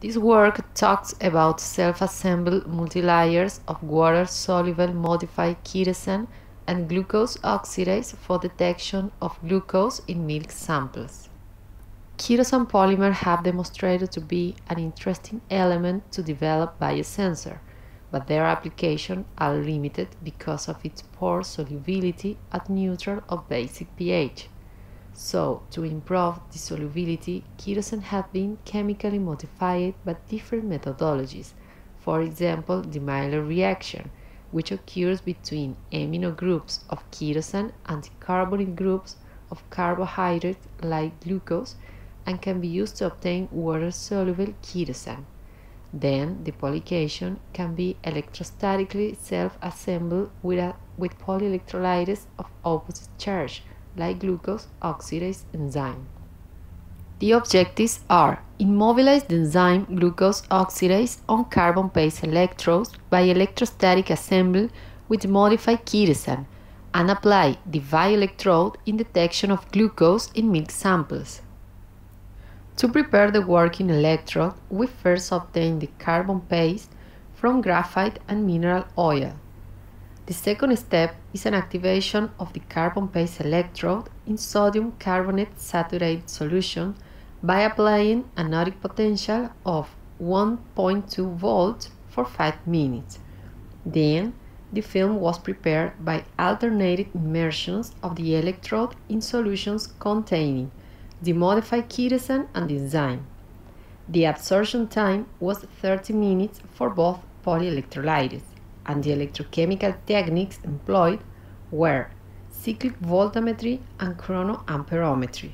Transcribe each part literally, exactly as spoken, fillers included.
This work talks about self-assembled multilayers of water-soluble modified kerosene and glucose oxidase for detection of glucose in milk samples. Kerosene polymers have demonstrated to be an interesting element to develop biosensor, but their applications are limited because of its poor solubility at neutral or basic pH. So, to improve the solubility, kerosene has been chemically modified by different methodologies. For example, the Maillard reaction, which occurs between amino groups of kerosene and the carbonyl groups of carbohydrates like glucose, and can be used to obtain water-soluble kerosene. Then, the polycation can be electrostatically self-assembled with, a, with polyelectrolytes of opposite charge, like glucose oxidase enzyme. The objectives are immobilize the enzyme glucose oxidase on carbon-based electrodes by electrostatic assembly with modified kerosene and apply the bioelectrode in detection of glucose in milk samples. To prepare the working electrode, we first obtain the carbon paste from graphite and mineral oil. The second step is an activation of the carbon paste electrode in sodium carbonate saturated solution by applying a anodic potential of one point two volts for five minutes. Then, the film was prepared by alternated immersions of the electrode in solutions containing the modified kerosene and the enzyme. The absorption time was thirty minutes for both polyelectrolytes, and the electrochemical techniques employed were cyclic voltammetry and chronoamperometry.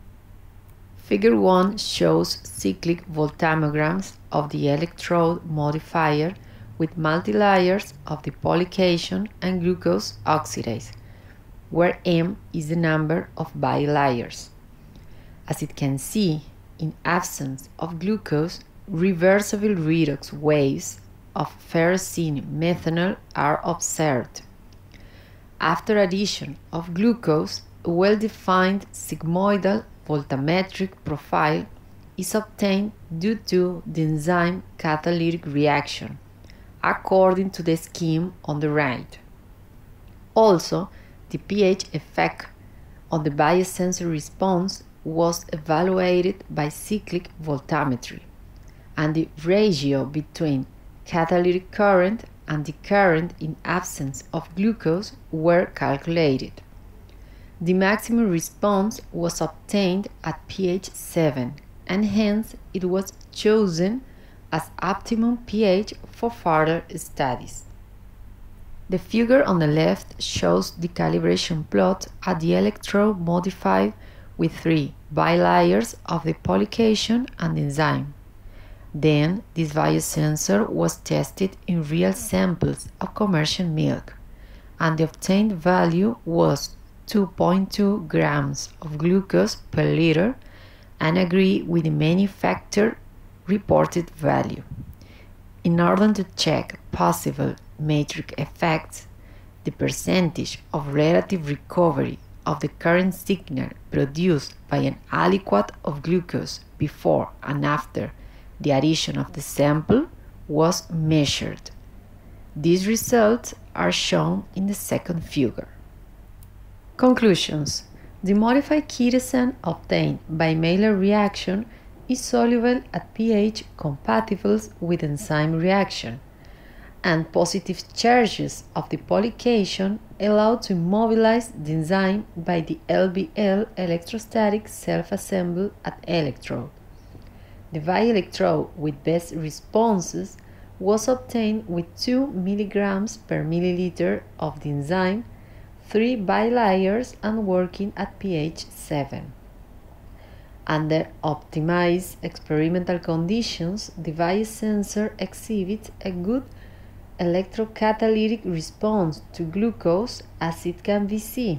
Figure one shows cyclic voltammograms of the electrode modifier with multilayers of the polycation and glucose oxidase, where M is the number of bilayers. As it can see, in absence of glucose, reversible redox waves of ferrocene methanol are observed. After addition of glucose, a well-defined sigmoidal voltammetric profile is obtained due to the enzyme catalytic reaction, according to the scheme on the right. Also, the pH effect on the biosensor response was evaluated by cyclic voltammetry, and the ratio between catalytic current and the current in absence of glucose were calculated. The maximum response was obtained at pH seven, and hence it was chosen as optimum pH for further studies. The figure on the left shows the calibration plot at the electrode modified with three bilayers of the polycation and enzyme. Then, this biosensor was tested in real samples of commercial milk, and the obtained value was two point two grams of glucose per liter and agree with the manufacturer reported value. In order to check possible matrix effects, the percentage of relative recovery of the current signal produced by an aliquot of glucose before and after the addition of the sample was measured. These results are shown in the second figure. Conclusions. The modified kerosene obtained by Maillard reaction is soluble at pH compatible with enzyme reaction, and positive charges of the polycation allow to immobilize the enzyme by the L B L electrostatic self-assembly at electrode. The bioelectrode with best responses was obtained with two milligrams per milliliter of the enzyme, three bilayers and working at pH seven. Under optimized experimental conditions, the biosensor exhibits a good electrocatalytic response to glucose, as it can be seen.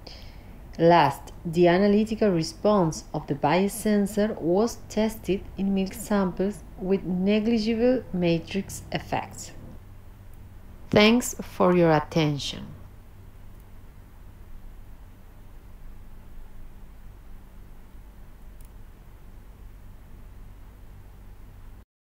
Last, the analytical response of the biosensor was tested in milk samples with negligible matrix effects. Thanks for your attention.